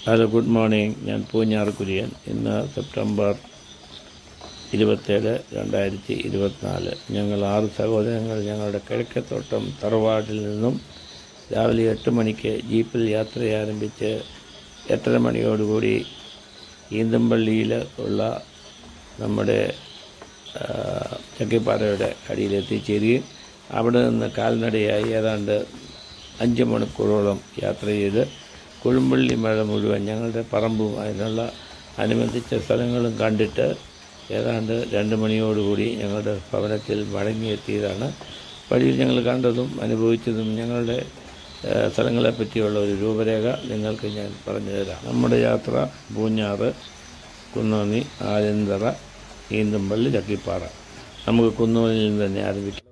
Hello, good morning. ഞാൻ പൂഞ്ഞാർ കുര്യൻ. ഇന്ന് September 27, 2024. ഞങ്ങൾ 6 സഹോദരങ്ങൾ ഞങ്ങളുടെ കിഴക്കത്തോട്ടം തറവാട്ടിൽ നിന്നും രാവിലെ 8 മണിക്ക് ജീപ്പിൽ യാത്ര ആരംഭിച്ച് 8:30 മണിയോടുകൂടി ഈന്തമ്പള്ളിയിൽ ഉള്ള നമ്മുടെ ചക്കിപ്പാറയുടെ അടിയിലെത്തിച്ചേരുകയും അവിടെ നിന്ന് കാൽനടയായി ഏതാണ്ട് 5 മണിക്കൂറോളം യാത്ര ചെയ്ത് കുഴുമ്പള്ളി മഴ മുഴുവൻ ഞങ്ങളുടെ പറമ്പും അതിനുള്ള അനുബന്ധിച്ച സ്ഥലങ്ങളും കണ്ടിട്ട് ഏതാണ്ട് 2 മണിയോടുകൂടി ഞങ്ങളുടെ ഭവനത്തിൽ മടങ്ങിയെത്തിയതാണ്. വഴിയിൽ ഞങ്ങൾ കണ്ടതും അനുഭവിച്ചതും ഞങ്ങളുടെ സ്ഥലങ്ങളെപ്പറ്റിയുള്ള ഒരു രൂപരേഖ നിങ്ങൾക്ക് ഞാൻ പറഞ്ഞു തരാം. നമ്മുടെ യാത്ര പൂഞ്ഞാറ്, കുന്നോന്നി, ആലന്തറ, ഈന്തമ്പള്ളി, ചക്കിപ്പാറ. നമുക്ക് കുന്നോന്നിൽ നിന്ന് തന്നെ ആരംഭിക്കാം.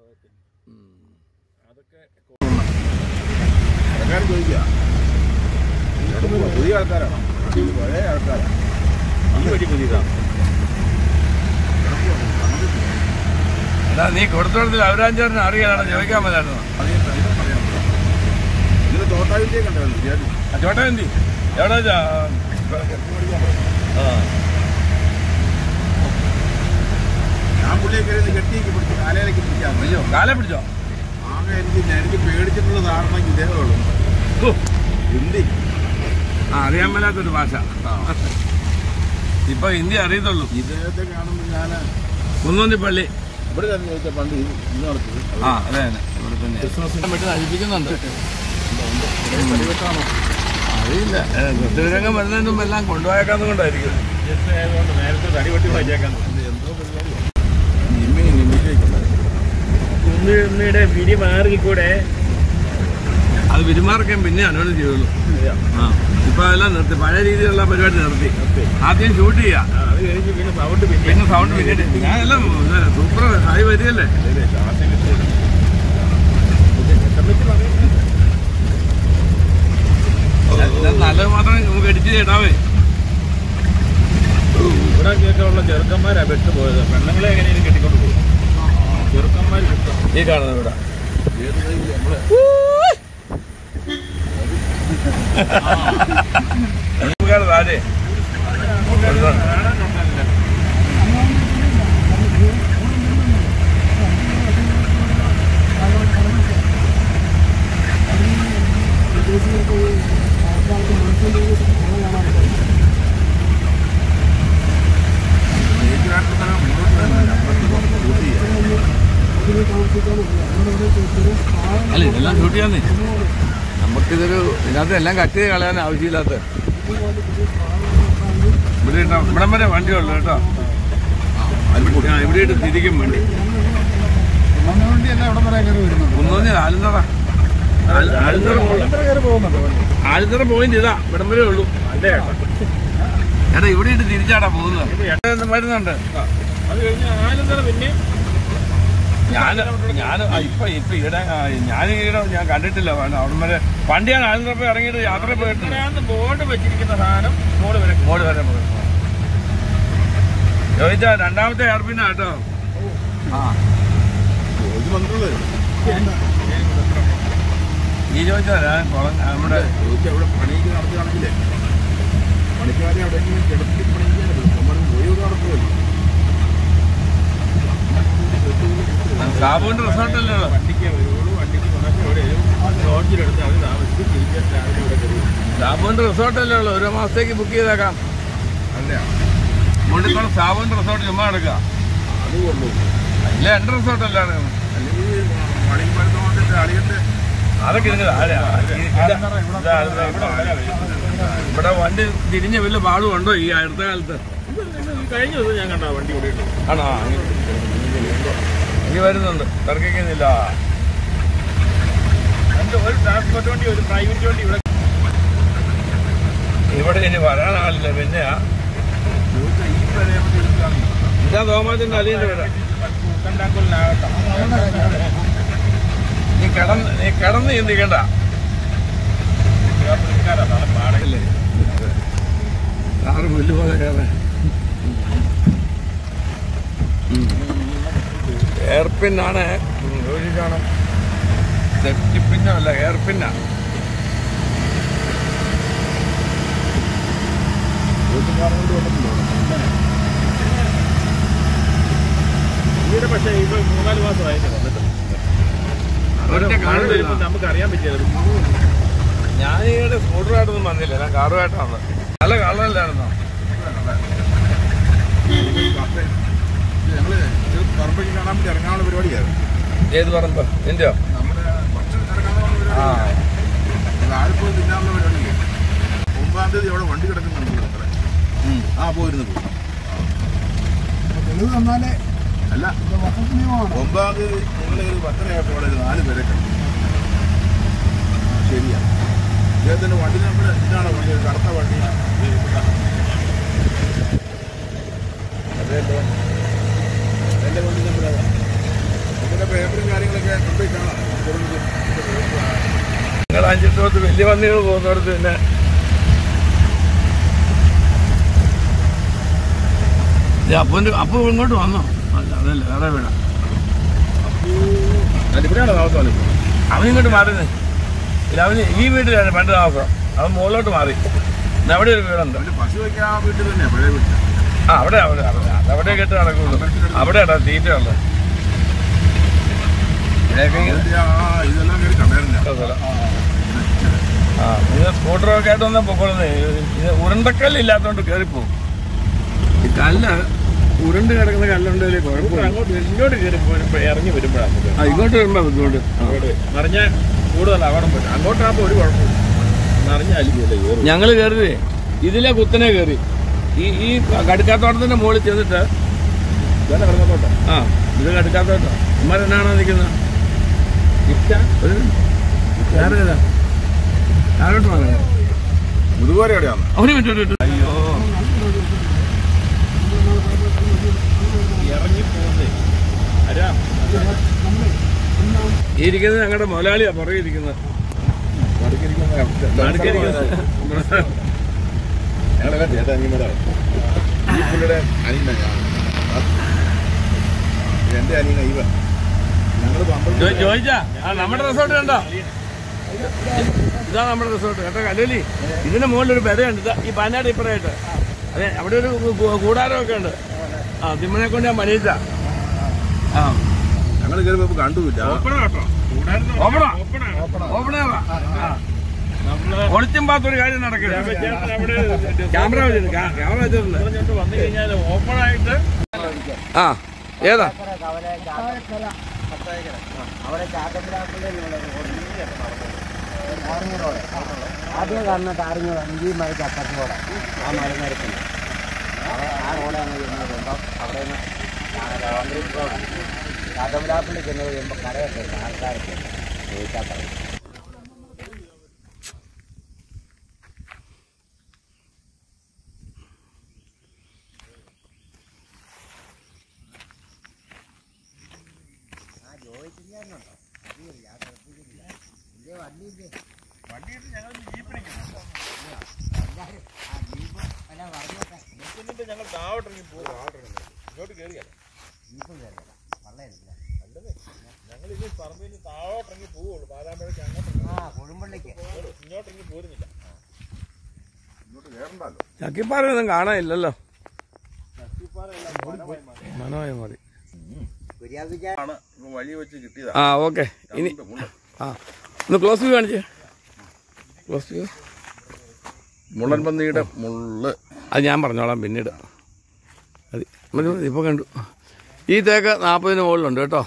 പുതിയ ആൾക്കാരാണോ? പഴയ ആൾക്കാരാണ്. ഈ വഴി പുതിയതാണ്. നീ കൊടുത്തോടത്തിൽ അവരാഞ്ചേട്ടന് അറിയാനാണ് ചോദിക്കാൻ പറ്റായിരുന്നു. ഇതിന് തോട്ടാവിന്റെ കണ്ടായിരുന്നു. ചോട്ടാന്തി എവിടെ ഞാൻ പുള്ളിയെ കയറി കെട്ടിക്ക് പിടിച്ചു, കാലയിലേക്ക് പിടിക്കാൻ. അയ്യോ, കാലെ പിടിച്ചോ? ആകെ എനിക്ക് പേടിച്ചിട്ടുള്ള ധാരണ ഇതേ ഉള്ളൂ. ഹിന്ദി അറിയാൻ മേലാത്തൊരു ഭാഷ. ഇപ്പൊ ഹിന്ദി അറിയത്തുള്ളൂ. ഇദ്ദേഹത്തെ കാണുമ്പോൾ ഞാൻ കുന്നോന്നി പള്ളി ഇവിടെ തന്നെ ചോദിച്ചാൽ പണ്ട് ഇന്ന് നടത്തി. അതെ ഇവിടെ തന്നെ ക്രിസ്മസ് നശിപ്പിക്കുന്നുണ്ട്. അറിയില്ല, കൃത്യരംഗം വരുന്നതിന് മുമ്പ് എല്ലാം കൊണ്ടുപോയേക്കാന്ന് കൊണ്ടായിരിക്കും. നേരത്തെ തടിവെട്ടി വായിച്ചേക്കാൻ എന്തോ പരിപാടി. ഉണ്ണിയുടെ പിരിമാർക്കിക്കൂടെ അത് പെരുമാറൊക്കെ പിന്നെ അനുവദിച്ച് ചെയ്യുള്ളൂ. ഇപ്പൊ അതെല്ലാം നിർത്തി, പഴയ രീതിയിലുള്ള പരിപാടി നിർത്തി. ആദ്യം ഷൂട്ട് ചെയ്യാം, പിന്നെ സൗണ്ട് പിന്നീട്. ഞാനെല്ലാം സൂപ്പർ ആയി വരികയല്ലേ. നല്ലത് മാത്രമേ നമുക്ക് എഡിറ്റ് ചെയ്താവേ. ഇവിടെയൊക്കെ ഉള്ള ചെറുക്കന്മാരാ പെട്ടുപോയത്. പെണ്ണുങ്ങളെ എങ്ങനെയും കെട്ടിക്കൊണ്ട് പോകും. ചെറുക്കന്മാർ ഈ കാണുന്നത് ഇവിടെ താഴെ അല്ല, ഇതെല്ലാം ഷൂട്ട് ചെയ്യാന്നേ. നമുക്കിതൊരു ഇതിനകത്ത് എല്ലാം കട്ട് ചെയ്ത് കളയാൻ ആവശ്യമില്ലാത്ത ഇവിടം വരെ വണ്ടിയുള്ളു കേട്ടോ. ഇവിടെ ഇട്ട് തിരിക്കും വണ്ടി. കുന്നോന്നി ആലന്തറ പോയിന്റ് ഇതാ, ഇവിടം വരെ ഉള്ളൂ. എടാ ഇവിടെ ഇട്ട് തിരിച്ചാടാ പോകുന്നത്. വരുന്നുണ്ട്. അത് കഴിഞ്ഞ് ആലന്തറ പിന്നെ ഞാൻ കണ്ടിട്ടില്ല. അവിടെ വരെ വണ്ടിയാണ് ആലന്തറ പോയി ഇറങ്ങിയിട്ട് യാത്ര പോയിട്ട് ബോർഡ് വെച്ചിരിക്കുന്ന സാധനം മോള് വരെ പോയി ചോദിച്ചാ രണ്ടാമത്തെ എയർപിന്നാ കേട്ടോ. ഈ ചോദിച്ചാ നമ്മുടെ അവിടെ പണിക്ക് നടത്തുകയാണെങ്കിലേ പണിക്കാരെ എവിടെയെങ്കിലും കിടത്തി പണിക്കാനല്ലോ നമ്മൾ പോയി നടത്തുമല്ലോ. സാബുവിന്റെ റിസോർട്ടല്ലേ വണ്ടിക്ക് വരുള്ളൂ. വണ്ടിക്ക് വന്നപ്പോൾ എവിടെയും ലോഡ്ജിലെടുത്ത് അത് താമസിച്ച് തിരിച്ച് രാവിലെ ഇവിടെ കയറി. സാബുവിന്റെ റിസോർട്ടല്ലേ ഉള്ളൂ. 1 മാസത്തേക്ക് ബുക്ക് ചെയ്തേക്കാം. അല്ല, മുണ്ടിക്കോളം സാബുവിന്റെ റിസോർട്ട് ചുമ്മാ എടുക്കുക. അത് കൊള്ളൂ. ഇല്ല, എന്റെ റിസോർട്ടല്ലേ അല്ലെങ്കിൽ പണിക്ക് മരുന്നോണ്ടിട്ട് അളിയന്റെ അതൊക്കെ ഇവിടെ വണ്ടി തിരിഞ്ഞ വലിയ പാടുണ്ടോ ഈ അടുത്ത കാലത്ത്? കഴിഞ്ഞ ദിവസം ഞാൻ കണ്ട വണ്ടി ഇവിടെ ആണോ? ഇനി വരുന്നുണ്ട്, തർക്കിക്കുന്നില്ല. ഒരു ട്രാൻസ്പോർട്ട് വണ്ടി, ഒരു പ്രൈവറ്റ് വണ്ടി ഇവിടെ ഇനി വരാനാളില്ല. പിന്നെ ഇതാ തോമാത്തിന്റെ അലിയന്റെ പേരാ. നീ കിടന്ന് ചിന്തിക്കണ്ട. കാറ് പുല്ല് പോലെ കയറാൻ. എയർപിന്നാണ് കാണാം. സെഫ്റ്റി പിന്നല്ല, എയർപിന്നാ. നമുക്ക് അറിയാൻ പറ്റിയത്. ഞാനീടെ സ്കൂട്ടറായിട്ടൊന്നും വന്നില്ല, ഞാൻ കാറുമായിട്ടാണ്. നല്ല കളറല്ലായിരുന്നോ? ഞങ്ങള് പറമ്പേക്ക് കാണാൻ വേണ്ടി ഇറങ്ങാനുള്ള പരിപാടിയായിരുന്നു. ഏത് പറമ്പ്? എന്റെയോ? നമ്മുടെ ഭക്ഷണം ഇറങ്ങാനുള്ള പരിപാടി, ആൽപ്പോയി തിന്നാനുള്ള പരിപാടി. 9-ാം തീയതി അവിടെ വണ്ടി കിടക്കുന്നുണ്ട്. പോയിരുന്നു തെളിവ് തന്നാലേ അല്ല. 9-ാം തീയതി നിങ്ങളെ ഒരു 10:30 അവിടെ 4 പേരെ കണ്ടു. ശരിയാ. ഇദ്ദേഹത്തിന്റെ വണ്ടി നമ്പർ ഇതാണ്. വണ്ടി കറുത്ത വണ്ടി. എന്റെ വണ്ടി നമ്പർ ഇതിന്റെ പേപ്പറും കാര്യങ്ങളൊക്കെ കൊണ്ടുപോയി കാണാം. നിങ്ങൾ 5-8 വലിയ വണ്ടികൾ പോകുന്നിടത്ത് പിന്നെ അപ്പു ഇങ്ങോട്ട് വന്നോ? അതല്ല, വേറെ വീടാ. ഇവിടെയാണോ താമസം? അവനിങ്ങോട്ട് മാറുന്നത് ഇല്ല, അവന് ഈ വീട്ടിലാണ് പണ്ട് താമസം. അവൻ മുകളിലോട്ട് മാറി. അവിടെ ഒരു വീടുണ്ട്. പശു വയ്ക്കാൻ ആ വീട്ടിൽ തന്നെ പഴയ വീട്ടിൽ. അവിടെ അവിടെ കെട്ട് നടക്കുള്ളൂ. അവിടെയാണോ തീറ്റയുള്ളത്? ഇതെല്ലാം കയറി കണ്ടായിരുന്നില്ല. ഇത് സ്കൂട്ടറൊക്കെ ആയിട്ട് വന്നാൽ പൊക്കോളുന്നേ. ഇത് ഉരുണ്ടക്കല്ലില്ലാത്തതുകൊണ്ട് കയറിപ്പോവും. ഈ കല്ല് ഉരുണ്ട് കിടക്കുന്ന കല്ലുണ്ടെങ്കിൽ കുഴപ്പമില്ല. ഇങ്ങോട്ട് കയറി ഇറങ്ങി വരുമ്പോഴാണ് ഇങ്ങോട്ട് വരുമ്പോൾ ഇങ്ങോട്ട് നിറഞ്ഞാൽ കൂടുതൽ അപകടം പറ്റും. അങ്ങോട്ടാകുമ്പോൾ ഒരു കുഴപ്പമില്ല. നിറഞ്ഞാലിക്കുമല്ലേ ഞങ്ങൾ കയറിയതേ ഇതിലെ കുത്തനെ കയറി ഈ കടുക്കാത്തോട്ടത്തിന്റെ മുകളിൽ ചെന്നിട്ട് ഇത് കടുക്കാത്തോട്ടം ഇമ്മാരെന്നാണോ നിൽക്കുന്നത്? ആരോട്ട് പറഞ്ഞു മുതുകോര എവിടെയാണ്? അവന് വിട്ടു. അയ്യോ, ഇറങ്ങിപ്പോകുന്നേ. ഇരിക്കുന്നത് ഞങ്ങളുടെ മുതലാളിയാ പുറകെ ഇരിക്കുന്നത്. ഞങ്ങളെല്ലാം ചേട്ടാ അനിയന്മാരാണ്. ഈ പുള്ളിയുടെ അനിയനാണ്. എന്റെ അനിയന ഇവ. ഞങ്ങൾ ചോദിച്ചാ നമ്മുടെ റിസോർട്ട് കണ്ടോ? ഇതാ നമ്മുടെ റിസോർട്ട് കേട്ടോ. കല്ലുവലി ഇതിന്റെ മുകളിലൊരു പെരയുണ്ട്. ഈ പാനാട് ഇപ്പറയായിട്ട്. അതെ, അവിടെ ഒരു കൂടാരമൊക്കെ ഉണ്ട്. തിമ്മനെ കൊണ്ട് ഞാൻ പണിയിച്ച. ഞങ്ങൾ കയറിയപ്പോ കണ്ടുമില്ല. ഒളിച്ചും പാത്തൊരു കാര്യം നടക്കില്ല. ക്യാമറ വെച്ചിട്ടുണ്ട്. വന്നു കഴിഞ്ഞാൽ ഓപ്പണായിട്ട് ഏതാ ആദ്യം കാണുന്ന ടാറിങ്ങോടാണ്. ഈ മരയ്ക്ക് അപ്പുറത്ത് കൂടെ ആ മരമരത്തിന് ആ റോഡാണ് വരുമ്പോൾ അവിടെ നിന്ന് കാതമ്പലാപ്പിൽ ചെന്ന് കഴിയുമ്പോൾ കടയൊക്കെ ആൾക്കാരൊക്കെ ചോദിച്ചാൽ പറയും. ഞങ്ങൾ താവട്ടിറങ്ങി പോകും. ഇങ്ങോട്ട് കയറിയല്ല ഞങ്ങൾ ഇനി പറമ്പിൽ താവട്ടിറങ്ങി പോവുള്ളൂ. പാലാമ്പഴക്ക് അങ്ങോട്ട് കൊഴുമ്പള്ളിക്ക് ഇങ്ങോട്ടിറങ്ങി പോരുന്നില്ല. ഇങ്ങോട്ട് കയറണ്ടല്ലോ. ചക്കിപ്പാറയൊന്നും കാണാനില്ലല്ലോ. മനോഹരമായി മാറി. വഴി വെച്ച് കിട്ടിയതാ. ഓക്കെ. ഇനി ഒന്ന് ക്ലോസ് വ്യൂ കാണിച്ചേ. ക്ലോസ് വ്യൂ മുള്ളൻ പന്നിയുടെ മുള്ള് അത് ഞാൻ പറഞ്ഞോളാം പിന്നീട്. അത് മതി. ഇപ്പോൾ കണ്ടു. ഈ തേക്ക് 40 മുകളിലുണ്ട് കേട്ടോ.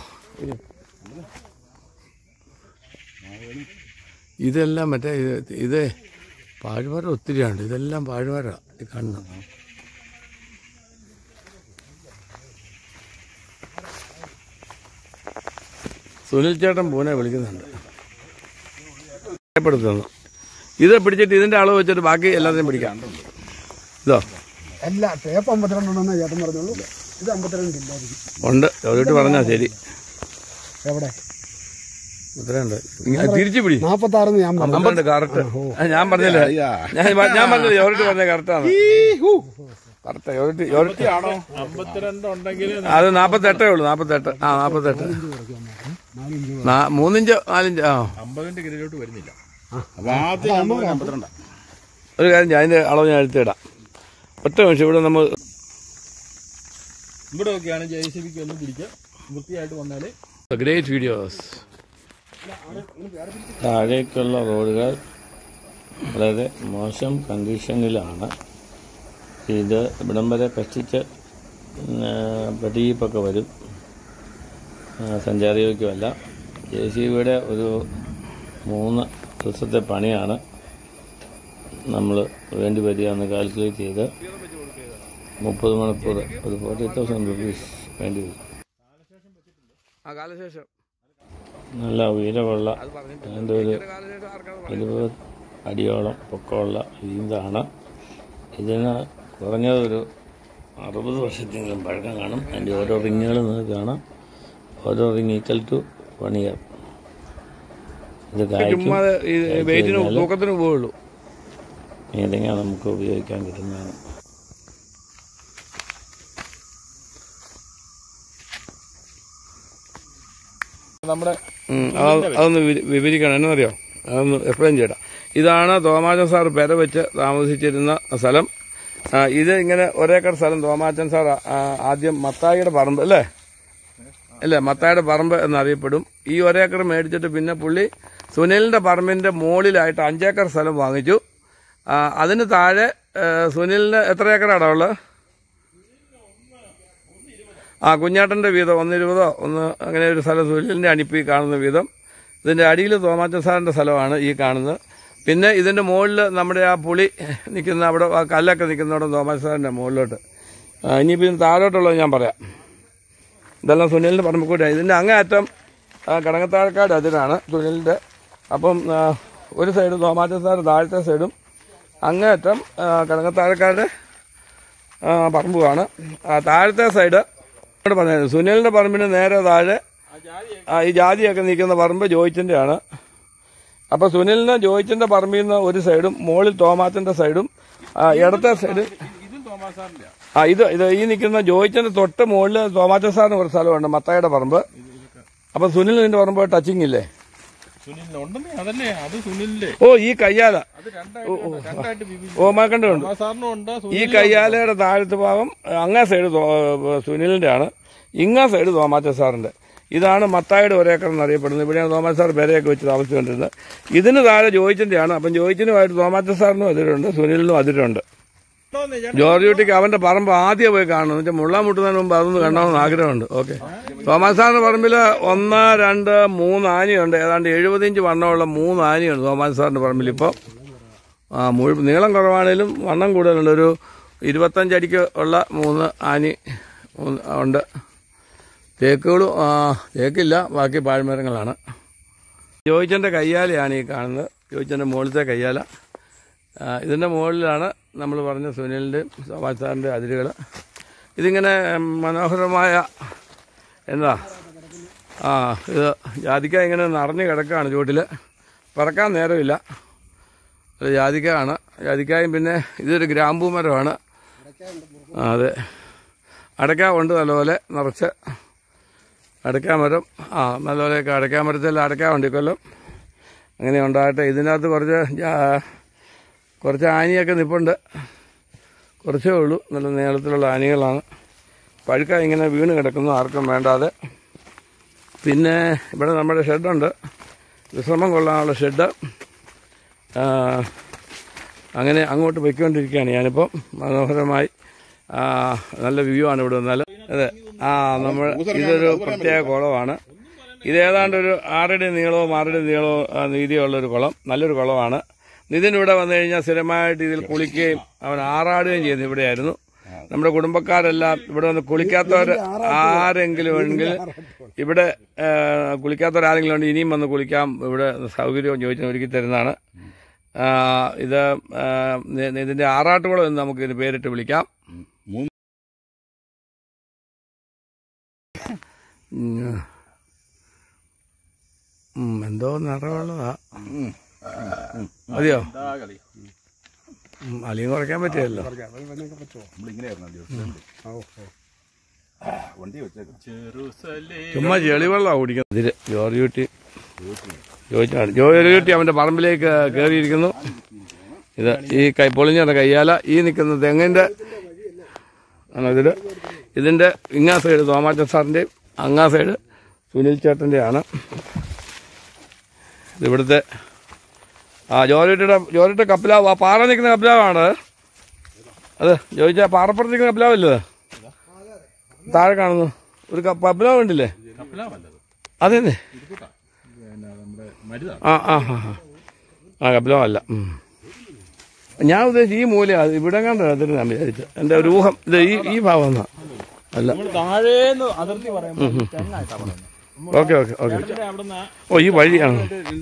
ഇതെല്ലാം മറ്റേ ഇത് പാഴ്മരം ഒത്തിരിയാണ്. ഇതെല്ലാം പാഴ്മരം ഈ കാണുന്നത്. സുനിൽ ചേട്ടൻ പൂനെ വിളിക്കുന്നുണ്ട്. ഭയപ്പെടുത്തുന്നു. ഇത് പിടിച്ചിട്ട് ഇതിന്റെ അളവ് വെച്ചിട്ട് ബാക്കി എല്ലാത്തിനും പിടിക്കാം. ഇതോ അല്ല, തേപ്പ് 52 ഉണ്ടെന്ന് ചേട്ടൻ പറഞ്ഞോളൂ. ഇത് 52 ഇല്ലായിരിക്കും. ഉണ്ട്. എവിടോട്ട് പറഞ്ഞാ ശരി. എവിടെ എത്രയുണ്ട്? തിരിച്ചു പിടി. 46 ഞാൻ 52 കറക്റ്റ്. ഞാൻ പറഞ്ഞില്ലേ, ഞാൻ പറഞ്ഞില്ല എവിടോട്ട് പറഞ്ഞ കറക്റ്റാണ്. കറക്റ്റ്. 52 ഉണ്ടെങ്കിൽ അത് 48 ഉള്ളൂ. 48. 48. 3 ഇഞ്ച് 4 ഇഞ്ച്. 50 കിലോട്ട് വരുന്നില്ല. അപ്പൊ ആദ്യം 52. ഒരു കാര്യം ഞാൻ അതിന്റെ അളവ് ഞാൻ എടുത്തിടാം. ഒറ്റ നിമിഷം. ഇവിടെ നമ്മൾ ഇവിടെ ഒക്കെയാണ് JCBക്ക് ഒന്ന് പിടിക്കുക. വൃത്തിയായിട്ട് വന്നാല് ഗ്രേറ്റ് വീഡിയോസ്. താഴേക്കുള്ള റോഡുകൾ വളരെ മോശം കണ്ടീഷനിലാണ്. ഇത് ഇവിടം വരെ കഷ്ടിച്ച് പട്ടിയിപ്പൊക്കെ വരും, സഞ്ചാരയോഗ്യമല്ല. JCBയുടെ ഒരു 3 ദിവസത്തെ പണിയാണ് നമ്മൾ വേണ്ടി വരിക എന്ന് കാൽക്കുലേറ്റ് ചെയ്ത് 30 മണിക്കൂർ ഒരു 40,000 rupees വേണ്ടി വരും. നല്ല ഉയരമുള്ള അതിൻ്റെ ഒരു 20 അടിയോളം പൊക്കമുള്ള ഇതാണ്. ഇതിന് കുറഞ്ഞതൊരു 60 വർഷത്തെങ്കിലും പഴക്കം കാണും. അതിൻ്റെ ഓരോ റിങ്ങുകൾ നിങ്ങൾക്ക് കാണാം. ഓരോ റിങ് ഈക്വൽ ടു 1 year. ഇത് ഏതെങ്കിലും നമുക്ക് ഉപയോഗിക്കാൻ കിട്ടുന്നതാണ്. അതൊന്ന് വിവരിക്കണം, എന്നറിയോ? അതൊന്ന് എക്സ്പ്ലെയിൻ ചെയ്യണം. ഇതാണ് തോമാച്ചൻ സാർ പെര വെച്ച് താമസിച്ചിരുന്ന സ്ഥലം. ഇത് ഇങ്ങനെ 1 ഏക്കർ സ്ഥലം തോമാച്ചൻ സാർ ആദ്യം മത്തായിയുടെ പറമ്പ് അല്ലേ മത്തായിയുടെ പറമ്പ് എന്നറിയപ്പെടും. ഈ 1 ഏക്കർ മേടിച്ചിട്ട് പിന്നെ പുള്ളി സുനിലിന്റെ പറമ്പിന്റെ മുകളിലായിട്ട് 5 ഏക്കർ സ്ഥലം വാങ്ങിച്ചു. അതിന് താഴെ സുനിലിന് എത്ര ഏക്കറാണ് ഉള്ളത്? കുഞ്ഞാട്ടന്റെ വീതം 120 അങ്ങനെ ഒരു സ്ഥലം സുനിലിന്റെ അണിപ്പി കാണുന്ന വീതം. ഇതിന്റെ അടിയിൽ തോമാച്ചൻ സാറിന്റെ സ്ഥലമാണ് ഈ കാണുന്നത്. പിന്നെ ഇതിന്റെ മുകളിൽ നമ്മുടെ ആ പുളി നിൽക്കുന്ന അവിടെ കല്ലൊക്കെ നിൽക്കുന്നവിടെ തോമാച്ചൻ സാറിന്റെ മുകളിലോട്ട്. ഇനിയിപ്പോൾ താഴോട്ടുള്ളത് ഞാൻ പറയാം. ഇതെല്ലാം സുനിലിന്റെ പറമ്പിൽ കൂടെ. ഇതിന്റെ അങ്ങേയറ്റം കടങ്ങത്താഴക്കാട് അതിനാണ് സുനിലിന്റെ. അപ്പം ഒരു സൈഡ് തോമാച്ചൻ സാർ, താഴത്തെ സൈഡും അങ്ങേയറ്റം കടങ്ങത്താഴക്കാരുടെ പറമ്പുമാണ്. താഴത്തെ സൈഡ് പറഞ്ഞത് സുനിലിന്റെ പറമ്പിന് നേരെ താഴെ ഈ ജാതിയൊക്കെ നിൽക്കുന്ന പറമ്പ് ജോയിച്ചിന്റെ ആണ്. അപ്പൊ സുനിലിന് ജോയിച്ചിന്റെ പറമ്പിൽ നിന്ന് ഒരു സൈഡും മുകളിൽ തോമാച്ചന്റെ സൈഡും ഇടത്തെ സൈഡ് ഇത് ഈ നിൽക്കുന്ന ജോയിച്ചിന്റെ തൊട്ട് മുകളിൽ തോമാച്ചൻ സാറിന് ഒരു സ്ഥലമുണ്ട്, മത്തായിയുടെ പറമ്പ്. അപ്പൊ സുനിലിന്റെ പറമ്പ് ടച്ചിങ് ഇല്ലേ? ഈ കയ്യാല കണ്ടുണ്ട്. ഈ കയ്യാലയുടെ താഴത്തെ ഭാഗം അങ്ങേ സൈഡ് സുനിലിന്റെ ആണ്, ഇങ്ങേ സൈഡ് തോമാച്ചൻ സാറിന്റെ. ഇതാണ് മത്തായിയുടെ 1 ഏക്കർ എന്നറിയപ്പെടുന്നത്. ഇവിടെയാണ് തോമാച്ചൻ സാർ പേരെയൊക്കെ വെച്ച് താമസിച്ചുകൊണ്ടിരുന്നത്. ഇതിന് താഴെ ജോയിച്ചിന്റെ ആണ്. അപ്പം ജോയിച്ചിനുമായിട്ട് തോമാച്ചൻ സാറിനും അതിരുണ്ട്, സുനിലിനും അതിരുണ്ട്. ജോർജ് കുട്ടിക്ക് അവന്റെ പറമ്പ് ആദ്യം പോയി കാണണം. എന്ന് വെച്ചാൽ മുള്ള മുട്ടുന്നതിന് മുമ്പ് അതൊന്ന് കാണണമെന്ന് ആഗ്രഹമുണ്ട്. ഓക്കെ. തോമാസ് സാറിന്റെ പറമ്പിൽ 1, 2, 3 ആനയുണ്ട്. ഏതാണ്ട് 70 ഇഞ്ച് വണ്ണമുള്ള 3 ആനയുണ്ട് തോമാസ് സാറിന്റെ പറമ്പിൽ. ഇപ്പോൾ നീളം കുറവാണേലും വണ്ണം കൂടുതലുണ്ട്. ഒരു 25 അടിക്ക് ഉള്ള 3 ആനി ഉണ്ട്. തേക്കില്ല, ബാക്കി പാഴ്മരങ്ങളാണ്. ജോയിച്ചന്റെ കയ്യാലയാണ് ഈ കാണുന്നത്, ജോയിച്ചന്റെ മുകളിലത്തെ കയ്യാല. ഇതിന്റെ മുകളിലാണ് നമ്മൾ പറഞ്ഞ സുനിലിന്റെയും തോമാസ് സാറിന്റെ അതിരുകൾ. ഇതിങ്ങനെ മനോഹരമായ ഇത് ജാതിക്ക ഇങ്ങനെ നിറഞ്ഞു കിടക്കുകയാണ് ചുവട്ടിൽ. പറക്കാൻ നേരമില്ല. അത് ജാതിക്കയാണ്. ജാതിക്കായും പിന്നെ ഇതൊരു ഗ്രാമ്പൂ മരമാണ്. അതെ, അടയ്ക്ക ഉണ്ട് നല്ലപോലെ നിറച്ച്. അടയ്ക്കാമരം നല്ലപോലെയൊക്കെ അടയ്ക്കാമരത്തിൽ അടയ്ക്കാറുണ്ട് ഇക്കൊല്ലം. അങ്ങനെ ഉണ്ടാകട്ടെ. ഇതിനകത്ത് കുറച്ച് ആനിയൊക്കെ നിൽപ്പുണ്ട്. കുറച്ചേ ഉള്ളൂ. നല്ല നീളത്തിലുള്ള ആനികളാണ്. പഴുക്ക ഇങ്ങനെ വീണ് കിടക്കുന്നു, ആർക്കും വേണ്ടാതെ. പിന്നെ ഇവിടെ നമ്മുടെ ഷെഡുണ്ട്, വിശ്രമം കൊള്ളാനുള്ള ഷെഡ്. അങ്ങനെ അങ്ങോട്ട് പൊയ്ക്കൊണ്ടിരിക്കുകയാണ് ഞാനിപ്പം. മനോഹരമായി നല്ല വ്യൂ ആണ് ഇവിടെ വന്നാൽ. അതെ, നമ്മൾ ഇതൊരു പ്രത്യേക കുളമാണ്. ഇത് ഏതാണ്ട് ഒരു 6 അടി നീളവും 6 അടി നീളവും വീതിയുള്ളൊരു കുളം. നല്ലൊരു കുളമാണ്. നിതിൻ ഇവിടെ വന്നു കഴിഞ്ഞാൽ സ്ഥിരമായിട്ട് ഇതിൽ കുളിക്കുകയും അവൻ ആറാടുകയും ചെയ്യുന്നു. ഇവിടെയായിരുന്നു. നമ്മുടെ കുടുംബക്കാരെല്ലാം ഇവിടെ വന്ന് കുളിക്കാത്തവർ ആരെങ്കിലും ഉണ്ടെങ്കിൽ ഇവിടെ കുളിക്കാത്തവരാരെങ്കിലും ഉണ്ട്, ഇനിയും വന്ന് കുളിക്കാം. ഇവിടെ സൗകര്യവും ചോദിച്ചാൽ ഒരുക്കി തരുന്നതാണ്. ഇതിന്റെ ആറാട്ടുകുളം എന്ന് നമുക്ക് ഇതിന് പേരിട്ട് വിളിക്കാം. എന്തോ നിറവുള്ളതാ. മതിയോ? അലിയും കുറയ്ക്കാൻ പറ്റിയല്ലോ. ചുമ്മാ ചെളിവെള്ളമാണ് കുടിക്കുന്നത്. ഇതില് ജോർജ് കുട്ടി അവന്റെ പറമ്പിലേക്ക് കയറിയിരിക്കുന്നു. ഇത് ഈ പൊളിഞ്ഞ കയ്യാല. ഈ നിൽക്കുന്ന തെങ്ങിന്റെ ആണ് ഇതിന്റെ ഇങ്ങാ സൈഡ് തോമാച്ചൻ സാറിന്റെയും അങ്ങാ സൈഡ് സുനിൽ ചേട്ടന്റെ ആണ്. ഇവിടുത്തെ ജോലിയുടെ കപ്പിലാവ്, ആ പാറ നിൽക്കുന്ന കപ്പിലാവാണ് അത്. ചോദിച്ചാൽ പാറപ്പുറത്ത് നിൽക്കുന്ന കപ്പിലാവല്ലേ താഴെ കാണുന്നു? ഒരു കപ്പിലാവ് ഉണ്ടല്ലേ? അതെ കപ്പിലാവല്ല. ഞാൻ ഉദ്ദേശിച്ചു ഈ മൂല ഇവിടെ കണ്ടോ അതിന് ഞാൻ വിചാരിച്ചു. എൻ്റെ ഒരു ഊഹം ഇത് ഈ ഭാഗം എന്നാ അല്ല. ഓക്കെ. ഓ ഈ വഴിയാണ്.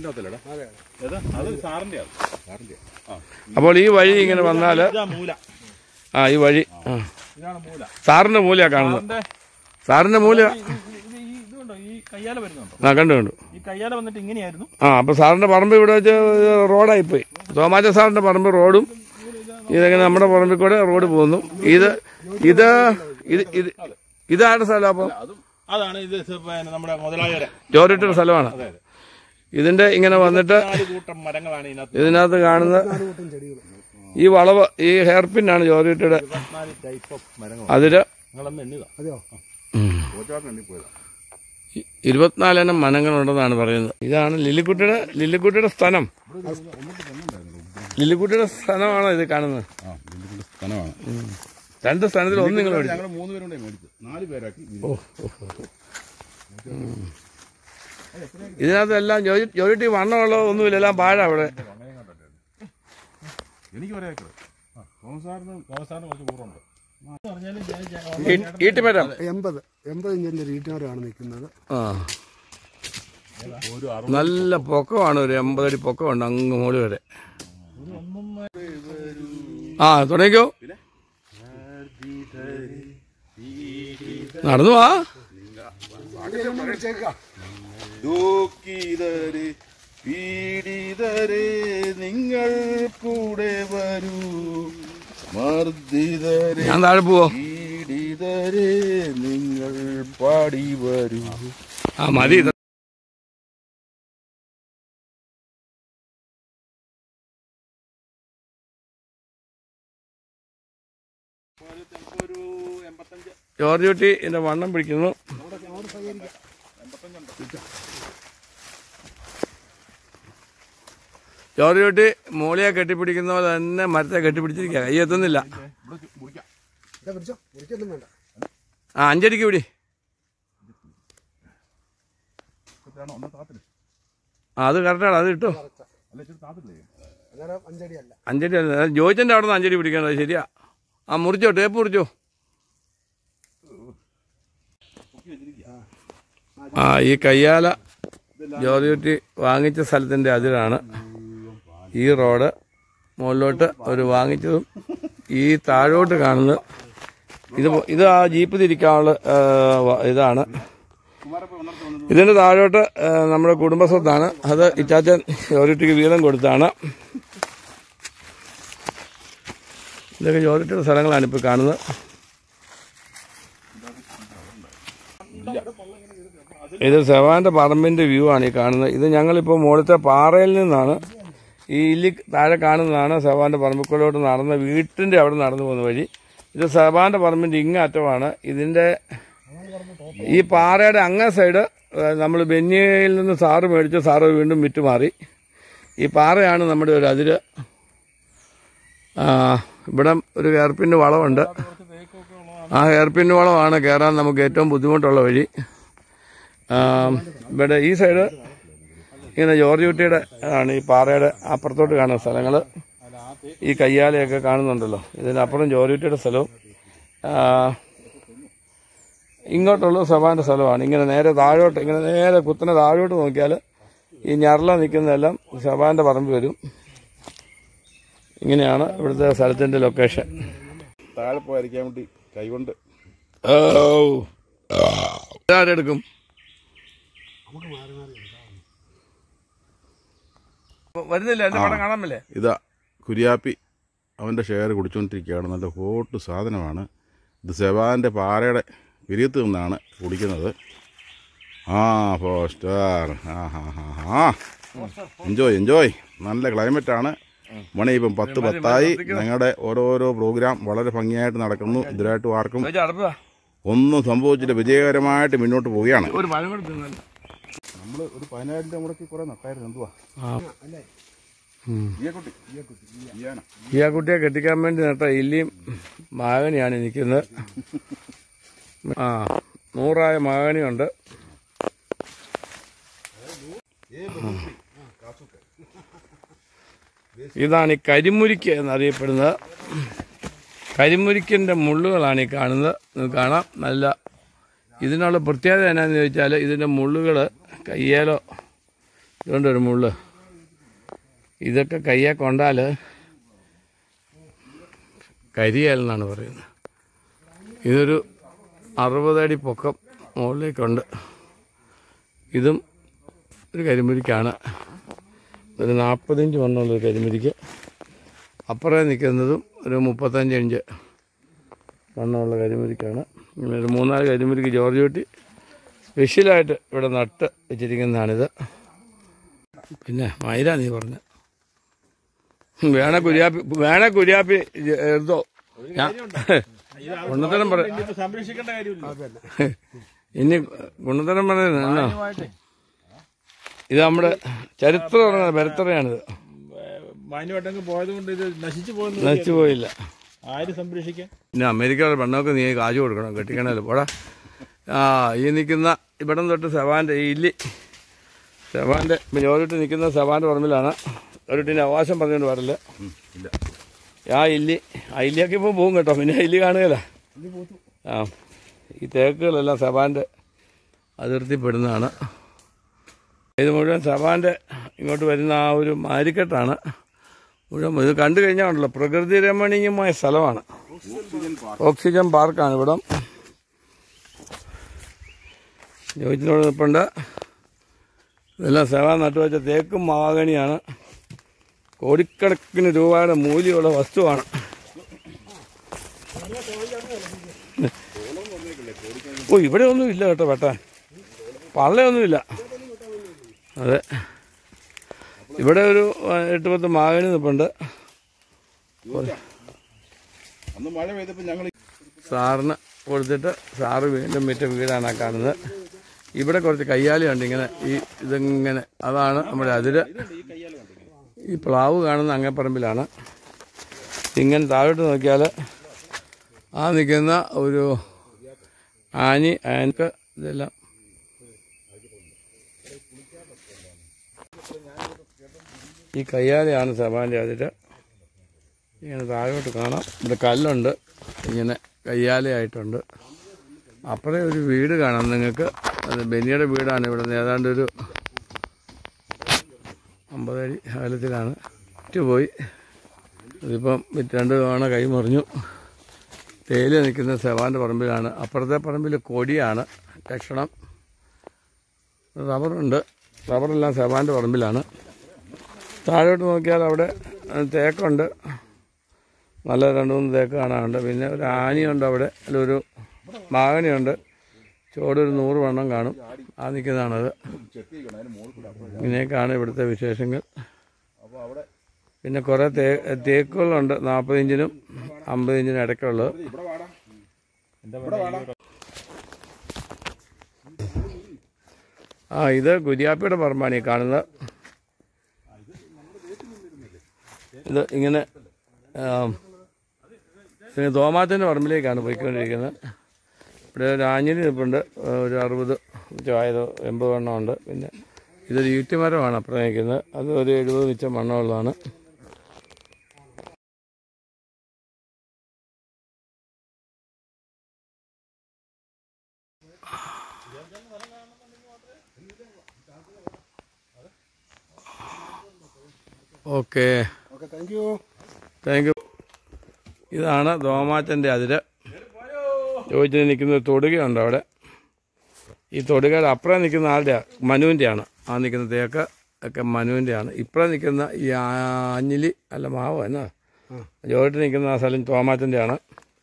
അപ്പോൾ ഈ വഴി ഇങ്ങനെ വന്നാല് ഈ വഴി സാറിന്റെ മൂലയാ കാണുന്നത്. സാറിന്റെ മൂല കണ്ടു. അപ്പൊ സാറിന്റെ പറമ്പ് ഇവിടെ വെച്ച് റോഡായിപ്പോയി. തോമാച്ച സാറിന്റെ പറമ്പ് റോഡും ഇതെങ്ങനെ നമ്മുടെ പറമ്പിൽ കൂടെ റോഡ് പോകുന്നു. ഇതാരുടെ സ്ഥലം? അപ്പൊ അതാണ് ഇത് നമ്മുടെ മുതലാളിയുടെ ജോലിയുടെ സ്ഥലമാണ്. ഇതിന്റെ ഇങ്ങനെ വന്നിട്ട് ഇതിനകത്ത് കാണുന്ന ഈ വളവ്, ഈ ഹെയർ പിന്നാണ് ജോലിയുടെ അതില് 24 മനങ്ങളുണ്ടെന്നാണ് പറയുന്നത്. ഇതാണ് ലില്ലിക്കുട്ടിയുടെ സ്ഥലം. ലില്ലിക്കുട്ടിയുടെ സ്ഥലമാണോ ഇത് കാണുന്നത്? 2 സ്ഥാനത്തിൽ ഒന്ന് നിങ്ങൾ മേടിച്ചു. 3 പേരുണ്ടെ മേടിച്ചു, 4 പേരാക്കി. ഇതിനകത്ത് എല്ലാം ജോലിട്ടി വണ്ണമുള്ള ഒന്നുമില്ല, എല്ലാം പാഴ അവിടെ. എനിക്ക് പറയാം തോമസാറിന് കുറച്ച് കൂറുണ്ട്. ഈട്ടിമരം 80 ഇഞ്ചിന്റെ ഈട്ടിമരമാണ് നിൽക്കുന്നത്. നല്ല പൊക്കമാണ്, ഒരു 80 അടി പൊക്കമുണ്ട് അങ്ങ് മോളി വരെ. തുടങ്ങിക്കോ, നടന്നു വാ. പീഡിതരെ നിങ്ങൾ കൂടെ വരൂ, മർദ്ദിതരെ ഞാൻ താഴെ പോവോ? പീഡിതരെ നിങ്ങൾ പാടി വരൂ. മതി. ജോർജ് കുട്ടി എന്റെ വണ്ണം പിടിക്കുന്നു. ജോർജ് കുട്ടി മൂലയെ കെട്ടിപ്പിടിക്കുന്ന പോലെ തന്നെ മരത്തെ കെട്ടിപ്പിടിച്ചിരിക്കുക. കൈ എത്തുന്നില്ല. 5 അടിക്ക് പിടി. അത് കറക്റ്റാണ്, അത് കിട്ടോ. 5 അടി അല്ല, ജോയിച്ചന്റെ അവിടെ നിന്ന് 5 അടി പിടിക്കേണ്ടത്. ശരിയാ. മുറിച്ചോ, ടേപ്പ് മുറിച്ചോ. ഈ കയ്യാല ജോർജ് കുട്ടി വാങ്ങിച്ച സ്ഥലത്തിന്റെ അതിലാണ് ഈ റോഡ്. മുകളിലോട്ട് ഒരു വാങ്ങിച്ചതും ഈ താഴോട്ട് കാണുന്നത് ഇത് ആ ജീപ്പ് തിരിക്കാനുള്ള ഇതാണ്. ഇതിന്റെ താഴോട്ട് നമ്മുടെ കുടുംബസ്വത്താണ്. അത് ഇച്ചാച്ചൻ ജോർജ് കുട്ടിക്ക് വീതം കൊടുത്താണ്. ഇതൊക്കെ ജോർജ് കുട്ടിയുടെ സ്ഥലങ്ങളാണ് ഇപ്പോൾ കാണുന്നത്. ഇത് സെവാന്റെ പറമ്പിന്റെ വ്യൂ ആണ് ഈ കാണുന്നത്. ഇത് ഞങ്ങളിപ്പോൾ മുകളിലത്തെ പാറയിൽ നിന്നാണ്, ഈ ഇല്ലി താഴെ കാണുന്നതാണ് സെവാന്റെ പറമ്പിക്കുള്ളിലോട്ട് നടന്ന വീട്ടിന്റെ അവിടെ നടന്നു പോകുന്ന വഴി. ഇത് സെവാന്റെ പറമ്പിന്റെ ഇങ്ങറ്റമാണ്. ഇതിന്റെ ഈ പാറയുടെ അങ്ങേ സൈഡ് നമ്മൾ ബെന്നിയിൽ നിന്ന് സാറ് മേടിച്ച് സാറ് വീണ്ടും വിറ്റുമാറി. ഈ പാറയാണ് നമ്മുടെ ഒരു അതിര്. ഇവിടെ ഒരു ഹെയർപിൻ വളവുണ്ട്. ആ ഹെയർപിൻ വളമാണ് കയറാൻ നമുക്ക് ഏറ്റവും ബുദ്ധിമുട്ടുള്ള വഴി. ഇവിടെ ഈ സൈഡ് ഇങ്ങനെ ജോർജ് കുട്ടിയുടെ ആണ് ഈ പാറയുടെ അപ്പുറത്തോട്ട് കാണുന്ന സ്ഥലങ്ങൾ. ഈ കയ്യാലയൊക്കെ കാണുന്നുണ്ടല്ലോ, ഇതിനപ്പുറം ജോർജ് കുട്ടിയുടെ സ്ഥലവും ഇങ്ങോട്ടുള്ള സെവാന്റെ സ്ഥലമാണ്. ഇങ്ങനെ നേരെ താഴോട്ട്, ഇങ്ങനെ നേരെ കുത്തനെ താഴോട്ട് നോക്കിയാൽ ഈ ഞരള നിൽക്കുന്നതെല്ലാം സെവാന്റെ പറമ്പ് വരും. ഇങ്ങനെയാണ് ഇവിടുത്തെ സ്ഥലത്തിന്റെ ലൊക്കേഷൻ. താഴെ പോയിരിക്കാൻ വേണ്ടി കൈകൊണ്ട് ആരെടുക്കും? വരുന്നില്ല, എന്റെ പടം കാണാമല്ലേ? ഇതാ കുര്യാപ്പി അവൻ്റെ ഷെയർ കുടിച്ചുകൊണ്ടിരിക്കുകയാണ്. നല്ല ഹോട്ട് സാധനമാണ് ഇത്. സെവാൻ്റെ പാറയുടെ പിരിയത്ത് നിന്നാണ് കുടിക്കുന്നത്. ഫോസ്റ്റർ എൻജോയ്. നല്ല ക്ലൈമറ്റാണ്. മണി ഇപ്പം 10:10 ഞങ്ങളുടെ ഓരോരോ പ്രോഗ്രാം വളരെ ഭംഗിയായിട്ട് നടക്കുന്നു. ഇതിലായിട്ട് ആർക്കും ഒന്നും സംഭവിച്ചിട്ട് വിജയകരമായിട്ട് മുന്നോട്ട് പോവുകയാണ്. നമ്മള് ഒരു 10,000 മുടക്കി കുറെ നട്ടായിരുന്നു. എന്തുവാ ഈയാക്കുട്ടിയെ കെട്ടിക്കാൻ വേണ്ടി നട്ട ഇല്ലിയും മാഗനിയാണ് നിൽക്കുന്നത്. 100 മാഗനിയുണ്ട്. ഇതാണ് ഈ കരിമുരിക്ക് എന്നറിയപ്പെടുന്നത്. കരിമുരിക്കിൻ്റെ മുള്ളുകളാണ് ഈ കാണുന്നത്. നിങ്ങൾക്ക് കാണാം. നല്ല ഇതിനുള്ള പ്രത്യേകത എന്നാന്ന് ചോദിച്ചാൽ ഇതിൻ്റെ മുള്ളുകൾ കയ്യേലോ ഇതുകൊണ്ടൊരു മുള്ള് ഇതൊക്കെ കയ്യെ കൊണ്ടാൽ കരിയേലെന്നാണ് പറയുന്നത്. ഇതൊരു 60 അടി പൊക്കം മുകളിലേക്കുണ്ട്. ഇതും ഒരു കരിമുരിക്കാണ്. ഒരു 40 ഇഞ്ച് വണ്ണമുള്ളൊരു കരിമുരിക്ക്. അപ്പുറം നിൽക്കുന്നതും ഒരു 35 ഇഞ്ച് വണ്ണമുള്ള കരിമുരിക്കാണ്. ഇങ്ങനെ ഒരു 3-4 കരിമുരിക്ക് ജോർജ് കുട്ടി സ്പെഷ്യലായിട്ട് ഇവിടെ നട്ട് വെച്ചിരിക്കുന്നതാണിത്. പിന്നെ മൈര നീ പറഞ്ഞ വേണ കുര്യാപ്പി എഴുതോ ഗുണത്തരം പറ ഇനി ഗുണത്തരം പറയുന്ന ഇത് നമ്മുടെ ചരിത്രം പറഞ്ഞ ബരത്തറയാണിത്. പോയതുകൊണ്ട് ഇത് നശിച്ചു പോയില്ല. ആര് സംരക്ഷിക്കാൻ? പിന്നെ അമേരിക്കയുടെ പെണ്ണൊക്കെ നീ കാശ് കൊടുക്കണം, കെട്ടിക്കണല്ലോ പോടാ. ഈ നിൽക്കുന്ന ഇവിടം തൊട്ട് സെവാൻ്റെ ഈ ഇല്ലി സെവാൻ്റെ ജോലിട്ട് നിൽക്കുന്ന സെവാൻ്റെ പറമ്പിലാണ്. ഒരിട്ടിന് അവകാശം പറഞ്ഞുകൊണ്ട് വരല്ല. ആ ഇല്ലിയൊക്കെ ഇപ്പോൾ പോകും കേട്ടോ. പിന്നെ ഇല്ലി കാണുകയില്ല. ഈ തേക്കുകളെല്ലാം സെവാൻ്റെ അതിർത്തിപ്പെടുന്നതാണ്. ഇത് മുഴുവൻ സെവാൻ്റെ ഇങ്ങോട്ട് വരുന്ന ആ ഒരു മാരിക്കെട്ടാണ് മുഴുവൻ. ഇത് കണ്ടു കഴിഞ്ഞാൽ ഉണ്ടല്ലോ പ്രകൃതി രമണീയമായ സ്ഥലമാണ്. ഓക്സിജൻ പാർക്കാണ് ഇവിടം. ജോയിച്ചിനോട് നിൽപ്പുണ്ട്. ഇതെല്ലാം സെവാൻ നട്ടുവെച്ച തേക്കും മഹാഗണിയാണ്. കോടിക്കണക്കിന് രൂപയുടെ മൂല്യമുള്ള വസ്തുവാണ്. ഇവിടെ ഒന്നുമില്ല കേട്ടോ വെട്ടാൻ. പള്ളയൊന്നുമില്ല. അതെ, ഇവിടെ ഒരു 8-10 മാഗനി നിൽപ്പുണ്ട്. സാറിന് കൊടുത്തിട്ട് സാറ് വീണ്ടും വിറ്റ വീടാണ് ആ കാണുന്നത്. ഇവിടെ കുറച്ച് കയ്യാലിയുണ്ട് ഇങ്ങനെ. ഇതിങ്ങനെ അതാണ് നമ്മുടെ അതിര്. ഈ പ്ലാവ് കാണുന്ന അങ്ങപ്പറമ്പിലാണ്. ഇങ്ങനെ താഴോട്ട് നോക്കിയാൽ ആ നിൽക്കുന്ന ഒരു ആനക്ക് ഇതെല്ലാം ഈ കയ്യാലയാണ് സഭാൻ്റെ അതിര്. ഇങ്ങനെ താഴോട്ട് കാണാം. ഇവിടെ കല്ലുണ്ട്. ഇങ്ങനെ കയ്യാലയായിട്ടുണ്ട്. അപ്പുറേ ഒരു വീട് കാണാം നിങ്ങൾക്ക്. അത് ബെന്നിയുടെ വീടാണ്. ഇവിടെ നിന്ന് ഏതാണ്ട് ഒരു 50 അടി അകലത്തിലാണ്. പോയി ഇതിപ്പം 2 തവണ കൈമറിഞ്ഞു. തേയില നിൽക്കുന്ന സെവാൻ്റെ പറമ്പിലാണ്. അപ്പുറത്തെ പറമ്പിൽ കൊടിയാണ് ലക്ഷണം. റബ്ബറുണ്ട്. റബ്ബറെല്ലാം സെവാൻ്റെ പറമ്പിലാണ്. താഴോട്ട് നോക്കിയാൽ അവിടെ തേക്കുണ്ട്. നല്ല 2-3 തേക്ക് കാണാനുണ്ട്. പിന്നെ ഒരു ആനയുണ്ട് അവിടെ. അതിലൊരു മാഗനിയുണ്ട്. ചോടൊരു 100 വണ്ണം കാണും. ആ നിൽക്കുന്നതാണത്. ഇങ്ങനെയൊക്കെയാണ് ഇവിടുത്തെ വിശേഷങ്ങൾ. പിന്നെ കുറേ തേക്കുകളുണ്ട്. 40 ഇഞ്ചിനും 50 ഇഞ്ചിനും ഇടയ്ക്കുള്ളത്. ഇത് കുര്യാപ്പിയുടെ പറമ്പാണ് ഈ കാണുന്നത്. ഇത് ഇങ്ങനെ പിന്നെ തോമാത്തിൻ്റെ പറമ്പിലേക്കാണ് പോയിക്കൊണ്ടിരിക്കുന്നത്. ഇവിടെ ഒരു ആഞ്ഞിലി നിൽപ്പുണ്ട്. ഒരു 60 80 വണ്ണമുണ്ട്. പിന്നെ ഇതൊരു ഈട്ടിമരമാണ് അപ്പുറം നിൽക്കുന്നത്. അത് ഒരു 70 മിച്ചം വണ്ണമുള്ളതാണ്. Okay, thank you. ഇതാണ് തോമാച്ചൻ്റെ അതിര്. ചോദിച്ചിട്ട് നിൽക്കുന്ന ഒരു തൊടുകയുണ്ട് അവിടെ. ഈ തൊടുകയുടെ അപ്പുറം നിൽക്കുന്ന ആളുടെ മനുവിൻ്റെയാണ്. ആ നിൽക്കുന്ന തേക്ക് ഒക്കെ മനുവിൻ്റെയാണ്. ഇപ്പുറം നിൽക്കുന്ന ഈ ആഞ്ഞിലി അല്ല മാവ് എന്നാ ജോലിട്ട് നിൽക്കുന്ന ആ സ്ഥലം തോമാച്ചൻ്റെയാണ്.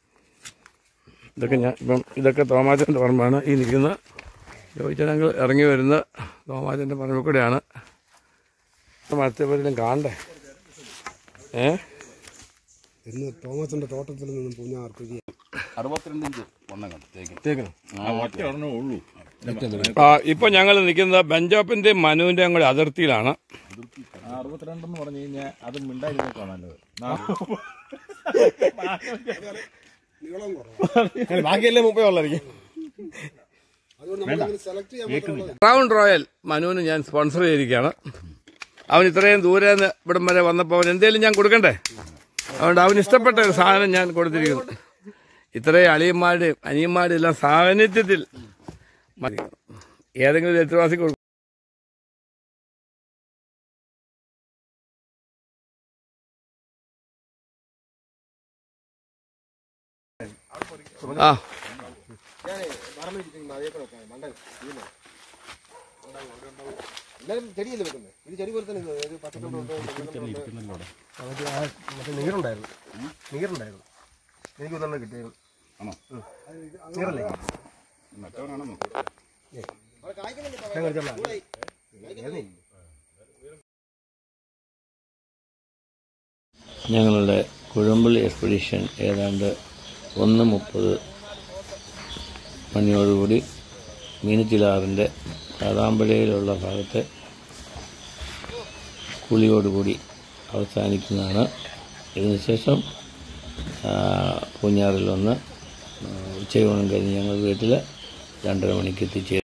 ഇതൊക്കെ തോമാച്ചൻ്റെ പറമ്പാണ്. ഈ നിൽക്കുന്ന ചോദിച്ചാൽ ഇറങ്ങി വരുന്ന തോമാച്ചൻ്റെ പറമ്പിൽ കൂടെയാണ്. മത്സ്യപരിലും കാണണ്ടേ. ഇന്ന് തോമസിന്റെ തോട്ടത്തിൽ നിന്നും 62 ഇഞ്ച് വണ്ണം കണ്ടു. തേക്കണം. ഒറ്റ ഒരെണ്ണേ ഉള്ളൂ. ഇപ്പൊ ഞങ്ങൾ നിൽക്കുന്നത് ബെഞ്ചോപ്പിന്റെയും മനുവിന്റെയും കൂടെ അതിർത്തിയിലാണ്. 62 എന്ന് പറഞ്ഞു കഴിഞ്ഞാൽ അത് മിണ്ടായിരുന്നേക്കാ നല്ലത്. ബാക്കിയെല്ലാം 30 ഉള്ളായിരിക്കും. ക്രൗൺ റോയൽ മനുവിന് ഞാൻ സ്പോൺസർ ചെയ്തിരിക്കുകയാണ്. അവൻ ഇത്രയും ദൂരെ നിന്ന് ഇവിടം വരെ വന്നപ്പോൾ അവൻ എന്തെങ്കിലും ഞാൻ കൊടുക്കണ്ടേ? അതുകൊണ്ട് അവന് ഇഷ്ടപ്പെട്ട ഒരു സാധനം ഞാൻ കൊടുത്തിരിക്കുന്നു. ഇത്രയും അളിയന്മാരുടെയും അനിയന്മാരുടെയും എല്ലാം സാന്നിധ്യത്തിൽ ഏതെങ്കിലും ഒരു എട്ടുവാസി കൊടുക്കും. ആ ചെടിയല്ലേ വെക്കുന്നത്? ഇത് ചെടി പോലെ തന്നെ നീറുണ്ടായിരുന്നു. എനിക്ക് തന്നെ കിട്ടിയത് നീറല്ലേ? ഞങ്ങളുടെ കുഴമ്പള്ളി എക്സ്പെഡിഷൻ ഏതാണ്ട് 1:30 മണിയോടുകൂടി മീനച്ചിലാറിൻ്റെ കാതാമ്പഴയിലുള്ള ഭാഗത്തെ കുളിയോടുകൂടി അവസാനിക്കുന്നതാണ്. ഇതിനുശേഷം പൂഞ്ഞാറിൽ വന്ന് ഉച്ചയൂണം കഴിഞ്ഞ് ഞങ്ങൾ വീട്ടിൽ 2:30 മണിക്ക് എത്തിച്ചേരും.